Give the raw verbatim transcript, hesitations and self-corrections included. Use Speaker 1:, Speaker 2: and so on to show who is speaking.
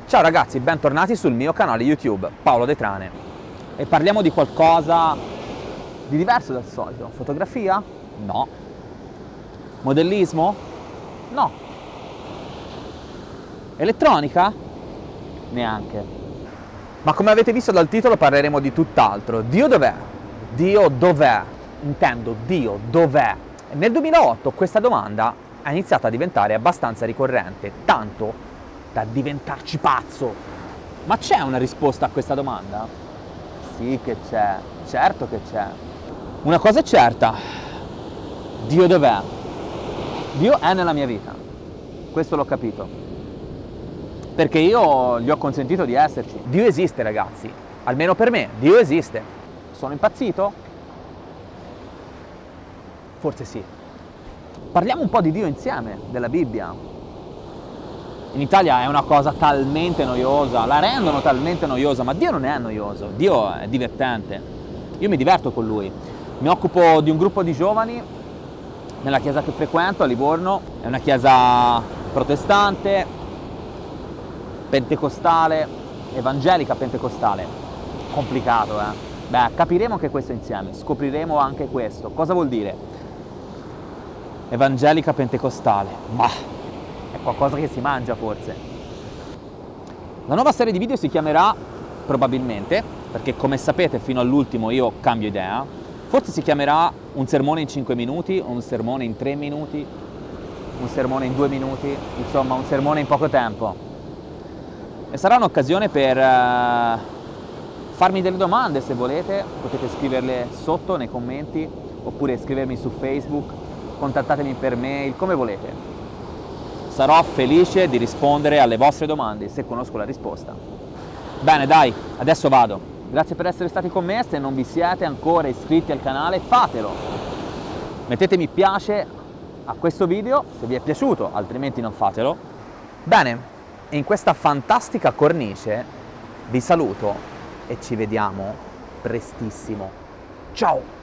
Speaker 1: Ciao ragazzi, bentornati sul mio canale YouTube, Paolo De Trane. E parliamo di qualcosa di diverso dal solito. Fotografia? No. Modellismo? No. Elettronica? Neanche. Ma come avete visto dal titolo parleremo di tutt'altro. Dio dov'è? Dio dov'è? Intendo, Dio dov'è? Nel duemilaotto questa domanda è iniziata a diventare abbastanza ricorrente, tanto da diventarci pazzo. Ma c'è una risposta a questa domanda? Sì che c'è, certo che c'è. Una cosa è certa, Dio dov'è? Dio è nella mia vita, questo l'ho capito, perché io gli ho consentito di esserci. Dio esiste ragazzi, almeno per me, Dio esiste. Sono impazzito? Forse sì. Parliamo un po' di Dio insieme, della Bibbia. In Italia è una cosa talmente noiosa, la rendono talmente noiosa, ma Dio non è noioso, Dio è divertente. Io mi diverto con Lui. Mi occupo di un gruppo di giovani nella chiesa che frequento a Livorno, è una chiesa protestante, pentecostale, evangelica pentecostale. Complicato, eh? Beh, capiremo anche questo insieme, scopriremo anche questo. Cosa vuol dire? Evangelica pentecostale, bah! È qualcosa che si mangia forse. La nuova serie di video si chiamerà, probabilmente, perché come sapete fino all'ultimo io cambio idea, forse si chiamerà un sermone in cinque minuti, un sermone in tre minuti, un sermone in due minuti, insomma un sermone in poco tempo. E sarà un'occasione per uh, farmi delle domande se volete, potete scriverle sotto nei commenti, oppure scrivermi su Facebook, contattatemi per mail, come volete. Sarò felice di rispondere alle vostre domande se conosco la risposta. Bene dai, adesso vado. Grazie per essere stati con me, se non vi siete ancora iscritti al canale fatelo. Mettete mi piace a questo video se vi è piaciuto, altrimenti non fatelo. Bene, in questa fantastica cornice vi saluto e ci vediamo prestissimo. Ciao!